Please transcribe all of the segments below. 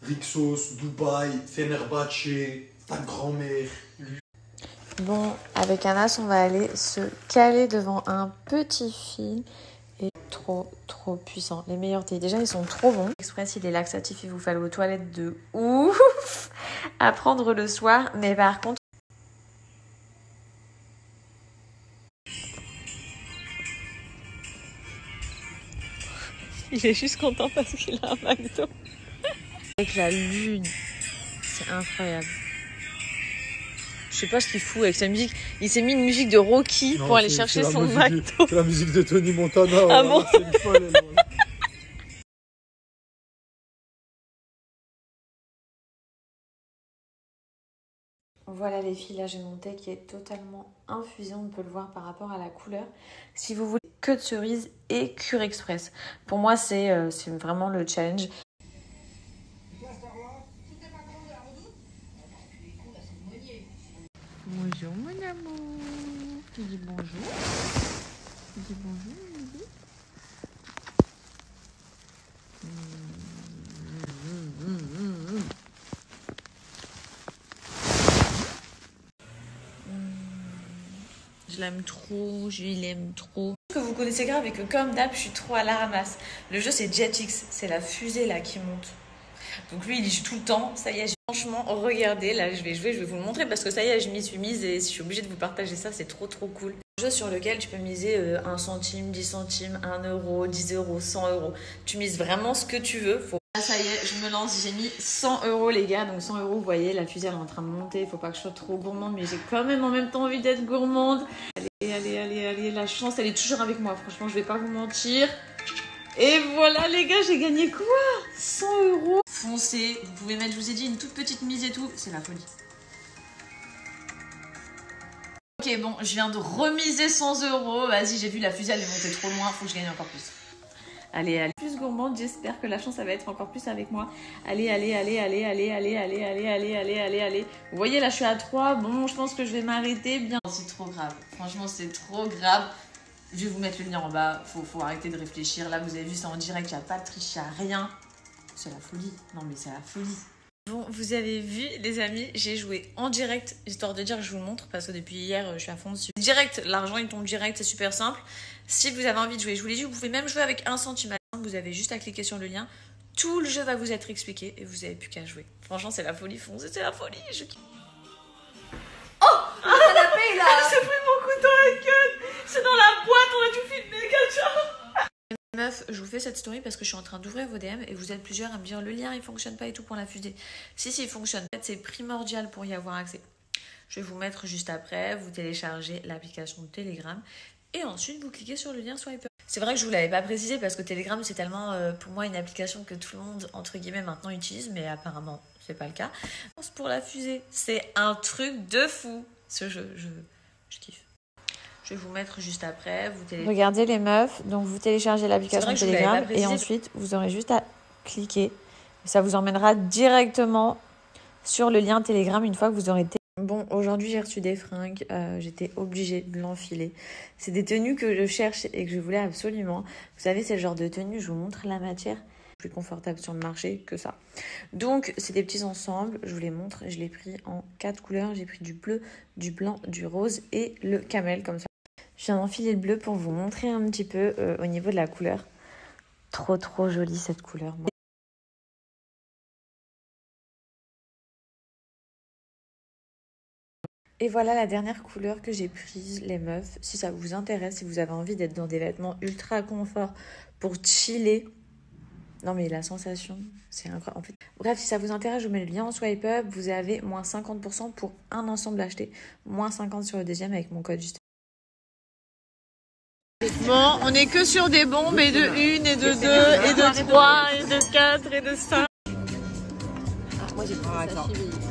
Rixos, Dubaï, Fenerbahçe, ta grand-mère. Bon, avec Anas, on va aller se caler devant un petit film. Et trop puissant. Les meilleurs thés. Déjà, ils sont trop bons. Express, il est laxatif. Il vous fallait aux toilettes de ouf à prendre le soir. Mais par contre, il est juste content parce qu'il a un McDo. Avec la lune. C'est incroyable. Je sais pas ce qu'il fout avec sa musique. Il s'est mis une musique de Rocky pour aller chercher son McDo. C'est la musique de Tony Montana. Ah bon? C'est une folle, elle, ouais. Voilà les filles, là j'ai mon thé qui est totalement infusé, on peut le voir par rapport à la couleur. Si vous voulez que de cerises et cure express. Pour moi c'est vraiment le challenge. Bonjour mon amour. Tu dis bonjour. Tu dis bonjour mon bébé. Je l'aime trop, je l'aime trop. Ce que vous connaissez grave et que comme d'hab, je suis trop à la ramasse. Le jeu c'est Jetix, c'est la fusée là qui monte. Donc lui il y joue tout le temps, ça y est, franchement regardez, là je vais jouer, je vais vous le montrer parce que ça y est, je m'y suis mise et je suis obligée de vous partager ça, c'est trop cool. Un jeu sur lequel tu peux miser 1 centime, 10 centimes, 1 euro, 10 euros, 100 euros. Tu mises vraiment ce que tu veux. Ah, ça y est, je me lance, j'ai mis 100 euros les gars, donc 100 euros, vous voyez, la fusée elle est en train de monter, il faut pas que je sois trop gourmande, mais j'ai quand même en même temps envie d'être gourmande. Allez, la chance elle est toujours avec moi, franchement je vais pas vous mentir. Et voilà les gars, j'ai gagné quoi? 100 euros. Foncez, vous pouvez mettre, je vous ai dit, une toute petite mise et tout, c'est la folie. Ok bon, je viens de remiser 100 euros, vas-y j'ai vu la fusée elle est montée trop loin, faut que je gagne encore plus. Allez, plus gourmande, j'espère que la chance ça va être encore plus avec moi. Allez. Vous voyez là je suis à 3, bon je pense que je vais m'arrêter bien. C'est trop grave, franchement c'est trop grave. Je vais vous mettre le lien en bas, faut arrêter de réfléchir. Là vous avez vu ça en direct, il n'y a pas de triche, il n'y a rien. C'est la folie, non mais c'est la folie. Bon, vous avez vu les amis, j'ai joué en direct, histoire de dire que je vous le montre, parce que depuis hier, je suis à fond dessus. Direct, l'argent il tombe direct, c'est super simple. Si vous avez envie de jouer, je vous l'ai dit, vous pouvez même jouer avec 1 centime. Vous avez juste à cliquer sur le lien. Tout le jeu va vous être expliqué et vous n'avez plus qu'à jouer. Franchement, c'est la folie, foncez, c'est la folie. Oh, canapé là. Elle s'est pris mon couteau dans la gueule. C'est dans la boîte, on a tout filmé, gacha. Meuf, je vous fais cette story parce que je suis en train d'ouvrir vos DM et vous êtes plusieurs à me dire le lien il fonctionne pas et tout pour la fusée. Si, il fonctionne. C'est primordial pour y avoir accès. Je vais vous mettre juste après, vous téléchargez l'application de Telegram et ensuite vous cliquez sur le lien Swiper. C'est vrai que je vous l'avais pas précisé parce que Telegram c'est tellement pour moi une application que tout le monde entre guillemets maintenant utilise, mais apparemment c'est pas le cas. Pour la fusée, c'est un truc de fou ce jeu, je kiffe. Je vais vous mettre juste après. Regardez les meufs, donc vous téléchargez l'application Telegram et ensuite vous aurez juste à cliquer. Ça vous emmènera directement sur le lien Telegram une fois que vous aurez Bon, aujourd'hui j'ai reçu des fringues, j'étais obligée de l'enfiler. C'est des tenues que je cherche et que je voulais absolument. Vous savez, c'est le genre de tenue, je vous montre la matière, plus confortable sur le marché que ça. Donc, c'est des petits ensembles, je vous les montre. Je l'ai pris en 4 couleurs, j'ai pris du bleu, du blanc, du rose et le camel comme ça. Je viens d'enfiler le bleu pour vous montrer un petit peu au niveau de la couleur. Trop jolie cette couleur. Et voilà la dernière couleur que j'ai prise, les meufs. Si ça vous intéresse, si vous avez envie d'être dans des vêtements ultra confort pour chiller. Non mais la sensation, c'est incroyable. En fait, bref, si ça vous intéresse, je vous mets le lien en swipe up. Vous avez moins 50% pour un ensemble acheté. Moins 50 sur le deuxième avec mon code juste. Bon, on est que sur des bombes et de 1 et de 2 et de 3 et de 4 et de 5. Moi j'ai pris ça chez lui.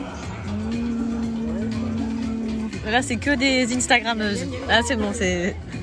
Là, c'est que des Instagrammeuses. Là, c'est bon, c'est...